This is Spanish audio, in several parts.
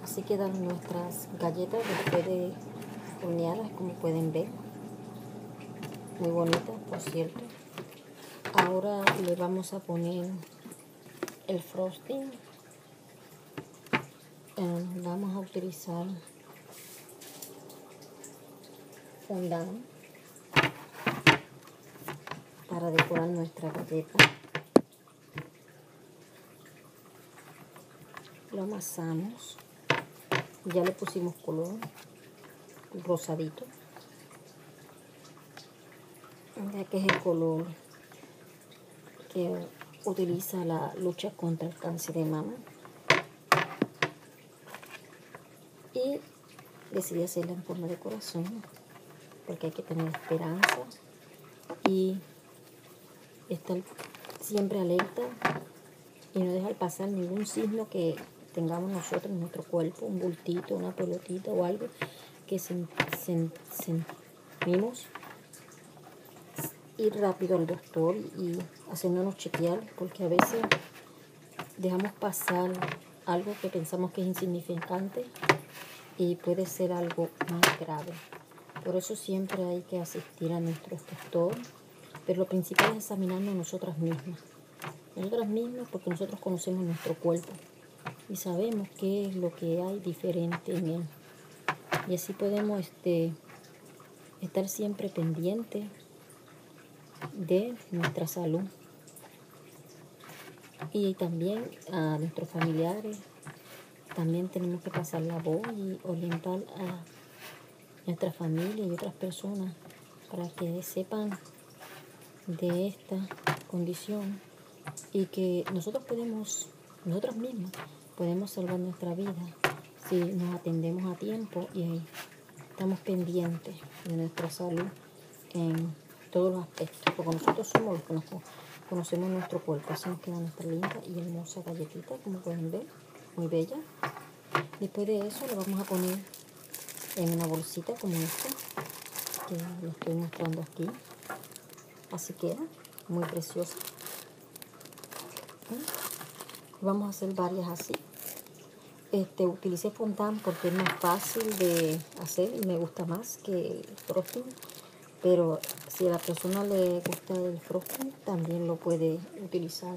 Así quedan nuestras galletas después de horneadas, como pueden ver. Muy bonitas, por cierto. Ahora le vamos a poner el frosting. Vamos a utilizar fondant para decorar nuestra galleta. Lo amasamos. Ya le pusimos color rosadito, ya que es el color que utiliza la lucha contra el cáncer de mama. Y decidí hacerla en forma de corazón, porque hay que tener esperanza y estar siempre alerta y no dejar pasar ningún signo que tengamos nosotros en nuestro cuerpo, un bultito, una pelotita o algo que sentimos. Ir rápido al doctor y haciéndonos chequear, porque a veces dejamos pasar algo que pensamos que es insignificante y puede ser algo más grave. Por eso siempre hay que asistir a nuestro doctor, pero lo principal es examinarnos nosotras mismas. Nosotras mismas, porque nosotros conocemos nuestro cuerpo y sabemos qué es lo que hay diferente en él. Y así podemos estar siempre pendientes de nuestra salud. Y también a nuestros familiares, también tenemos que pasar la voz y orientar a nuestra familia y otras personas para que sepan de esta condición y que nosotros mismos podemos salvar nuestra vida si nos atendemos a tiempo y estamos pendientes de nuestra salud en todos los aspectos, porque nosotros somos los que nos conocemos nuestro cuerpo. Así nos queda nuestra linda y hermosa galletita, como pueden ver, muy bella. Después de eso lo vamos a poner en una bolsita como esta, que lo estoy mostrando aquí. Así queda, muy preciosa. Vamos a hacer varias así. Utilicé fondant porque es más fácil de hacer y me gusta más que el frosting. Pero si a la persona le gusta el frosting, también lo puede utilizar.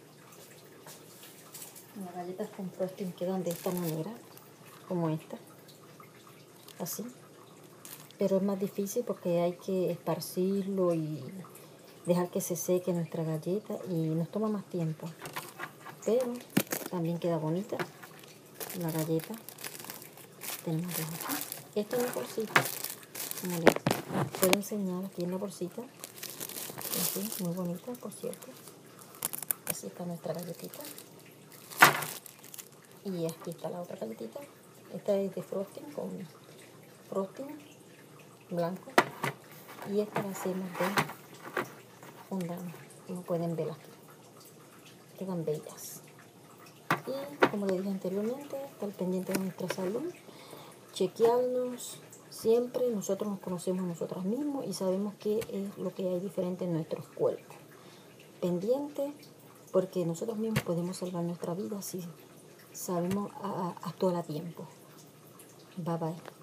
Las galletas con frosting quedan de esta manera, como esta. Así. Pero es más difícil porque hay que esparcirlo y dejar que se seque nuestra galleta y nos toma más tiempo. Pero también queda bonita la galleta. Tenemos dos aquí. Esta es una bolsita, como les puedo enseñar aquí en la bolsita. Así, muy bonita, por cierto. Así está nuestra galletita. Y aquí está la otra galletita. Esta es de frosting, con frosting blanco. Y esta la hacemos de fondant, como pueden ver aquí. Quedan bellas. Y como les dije anteriormente, estar pendiente de nuestra salud, chequearnos. Siempre nosotros nos conocemos a nosotras mismos y sabemos qué es lo que hay diferente en nuestros cuerpos. Pendiente, porque nosotros mismos podemos salvar nuestra vida si sabemos actuar a tiempo. Bye bye.